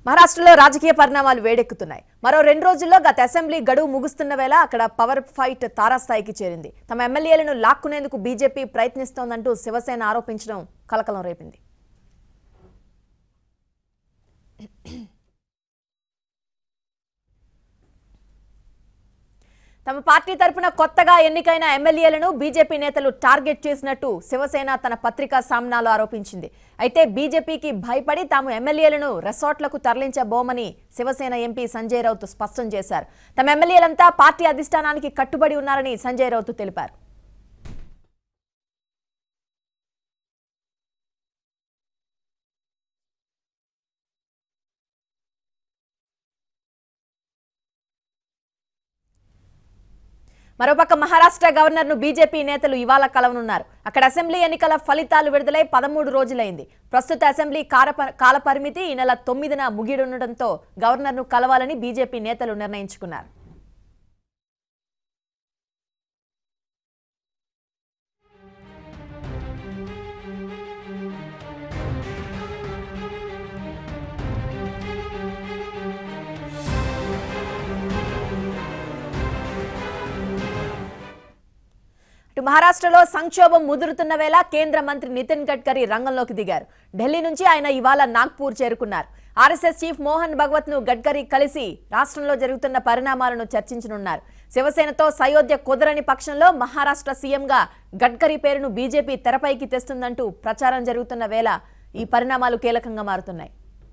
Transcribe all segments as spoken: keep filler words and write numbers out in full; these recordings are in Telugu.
మహారాష్ట్రలో రాజకీయ పరిణామాలు వేడెక్కుతున్నాయి. మరో రెండు రోజుల్లో గత అసెంబ్లీ గడువు ముగుస్తున్న వేళ అక్కడ పవర్ ఫైట్ తారాస్థాయికి చేరింది. తమ ఎమ్మెల్యేలను లాక్కునేందుకు బీజేపీ ప్రయత్నిస్తోందంటూ శివసేన ఆరోపించడం కలకలం రేపింది. తమ పార్టీ తరపున కొత్తగా ఎన్నికైన ఎమ్మెల్యేలను బీజేపీ నేతలు టార్గెట్ చేసినట్టు శివసేన తన పత్రికా సామ్నాలో ఆరోపించింది. అయితే బీజేపీకి భయపడి తాము ఎమ్మెల్యేలను రిసార్ట్లకు తరలించబోమని శివసేన ఎంపీ సంజయ్ రౌత్ స్పష్టం చేశారు. తమ ఎమ్మెల్యేలంతా పార్టీ అధిష్టానానికి కట్టుబడి ఉన్నారని సంజయ్ రౌత్ తెలిపారు. మరోపక్క మహారాష్ట్ర గవర్నర్ ను బీజేపీ నేతలు ఇవాళ కలవనున్నారు. అక్కడ అసెంబ్లీ ఎన్నికల ఫలితాలు విడుదలై పదమూడు రోజులైంది. ప్రస్తుత అసెంబ్లీ కాల పరిమితి ఈ నెల తొమ్మిదిన ముగియనుండటంతో గవర్నర్ ను కలవాలని బీజేపీ నేతలు నిర్ణయించుకున్నారు. మహారాష్ట్రలో సంక్షోభం ముదురుతున్న వేళ కేంద్ర మంత్రి నితిన్ గడ్కరీ రంగంలోకి దిగారు. ఢిల్లీ నుంచి ఆయన ఇవాళ నాగ్పూర్ చేరుకున్నారు. ఆర్ఎస్ఎస్ చీఫ్ మోహన్ భగవత్ ను గడ్కరీ కలిసి రాష్ట్రంలో జరుగుతున్న పరిణామాలను చర్చించనున్నారు. శివసేనతో సయోధ్య కుదరని పక్షంలో మహారాష్ట్ర సీఎంగా గడ్కరీ పేరును బీజేపీ తెరపైకి తెస్తుందంటూ ప్రచారం జరుగుతున్న వేళ ఈ పరిణామాలు కీలకంగా మారుతున్నాయి.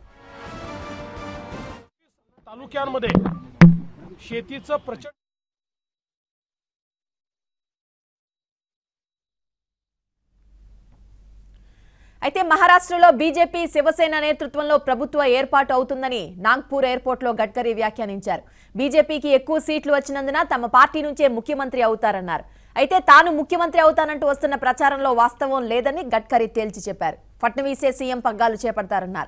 అయితే మహారాష్ట్రలో బీజేపీ శివసేన నేతృత్వంలో ప్రభుత్వ ఏర్పాటు అవుతుందని నాగ్పూర్ ఎయిర్పోర్ట్ లో గడ్కరీ వ్యాఖ్యానించారు. బీజేపీకి ఎక్కువ సీట్లు వచ్చినందున తమ పార్టీ నుంచే ముఖ్యమంత్రి అవుతారన్నారు. అయితే తాను ముఖ్యమంత్రి అవుతానంటూ వస్తున్న ప్రచారంలో వాస్తవం లేదని గడ్కరీ తేల్చి చెప్పారు. ఫడ్నవీసే సీఎం పగ్గాలు చేపడతారన్నారు.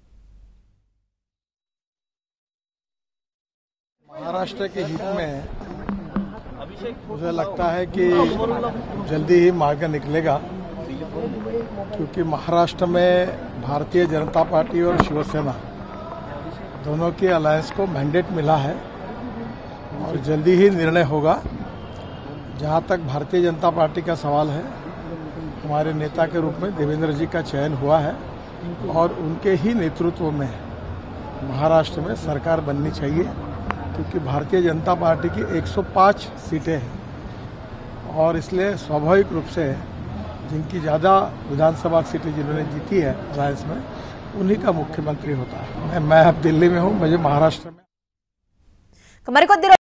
महाराष्ट्र के हित में मुझे लगता है कि जल्दी ही मार्ग निकलेगा, क्योंकि महाराष्ट्र में भारतीय जनता पार्टी और शिवसेना दोनों के अलायंस को मैंडेट मिला है और जल्दी ही निर्णय होगा. जहां तक भारतीय जनता पार्टी का सवाल है, हमारे नेता के रूप में देवेंद्र जी का चयन हुआ है और उनके ही नेतृत्व में महाराष्ट्र में सरकार बननी चाहिए, क्योंकि भारतीय जनता पार्टी की एक सौ पाँच सीटें हैं और इसलिए स्वाभाविक रूप से जिनकी ज़्यादा विधानसभा सीटें जिन्होंने जीती है अलायंस में, उन्हीं का मुख्यमंत्री होता है. मैं अब दिल्ली में हूँ, मुझे महाराष्ट्र में